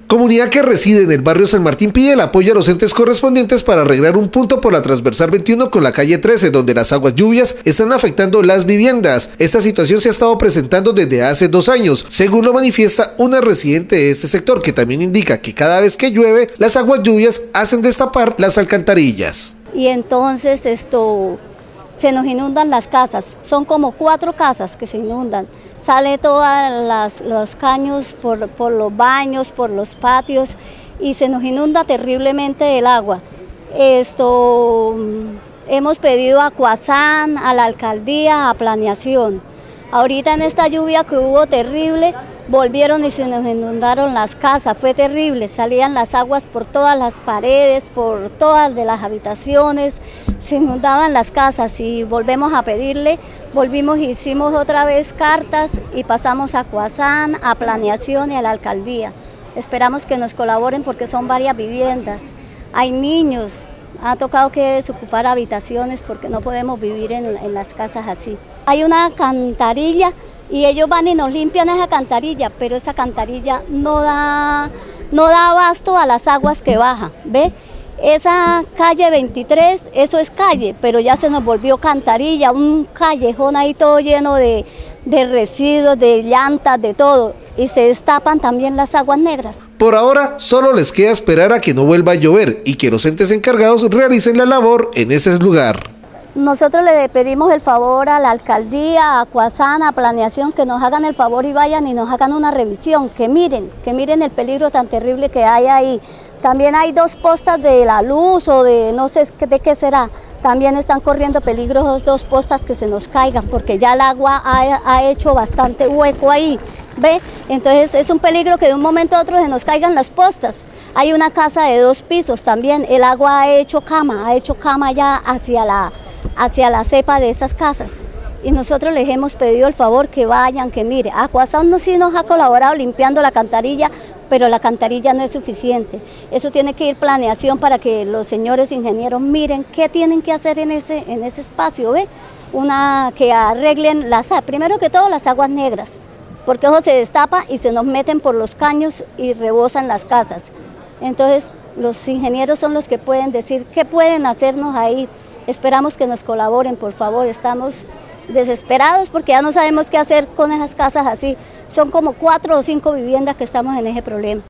Comunidad que reside en el barrio San Martín pide el apoyo a los entes correspondientes para arreglar un punto por la transversal 21 con la calle 13, donde las aguas lluvias están afectando las viviendas. Esta situación se ha estado presentando desde hace 2 años, según lo manifiesta una residente de este sector, que también indica que cada vez que llueve, las aguas lluvias hacen destapar las alcantarillas. Y entonces se nos inundan las casas, son como 4 casas que se inundan. Sale todos los caños por los baños, por los patios y se nos inunda terriblemente el agua. Hemos pedido a Cuasán, a la alcaldía, a planeación. Ahorita en esta lluvia que hubo terrible, volvieron y se nos inundaron las casas, fue terrible, salían las aguas por todas las paredes, por todas de las habitaciones, se inundaban las casas y volvemos a pedirle, hicimos otra vez cartas y pasamos a Cuasán, a planeación y a la alcaldía. Esperamos que nos colaboren porque son varias viviendas, hay niños, ha tocado que desocupar habitaciones porque no podemos vivir en las casas así. Hay una alcantarilla y ellos van y nos limpian esa alcantarilla, pero esa alcantarilla no da abasto a las aguas que bajan, ¿ve? Esa calle 23, eso es calle, pero ya se nos volvió alcantarilla, un callejón ahí todo lleno de residuos, de llantas, de todo, y se destapan también las aguas negras. Por ahora, solo les queda esperar a que no vuelva a llover y que los entes encargados realicen la labor en ese lugar. Nosotros le pedimos el favor a la alcaldía, a Cuasán, a planeación, que nos hagan el favor y vayan y nos hagan una revisión, que miren el peligro tan terrible que hay ahí. También hay 2 postas de la luz o de no sé de qué será. También están corriendo peligro esos 2 postas que se nos caigan porque ya el agua ha hecho bastante hueco ahí, ¿ve? Entonces es un peligro que de un momento a otro se nos caigan las postas. Hay una casa de 2 pisos también, el agua ha hecho cama ya hacia la cepa de esas casas. Y nosotros les hemos pedido el favor que vayan, que mire. Cuasán sí nos ha colaborado limpiando la alcantarilla, pero la alcantarilla no es suficiente. Eso tiene que ir planeación para que los señores ingenieros miren qué tienen que hacer en ese espacio, ¿ve? Que arreglen primero que todo las aguas negras, porque eso se destapa y se nos meten por los caños y rebosan las casas. Entonces los ingenieros son los que pueden decir qué pueden hacernos ahí. Esperamos que nos colaboren, por favor, estamos desesperados porque ya no sabemos qué hacer con esas casas así. Son como 4 o 5 viviendas que estamos en ese problema.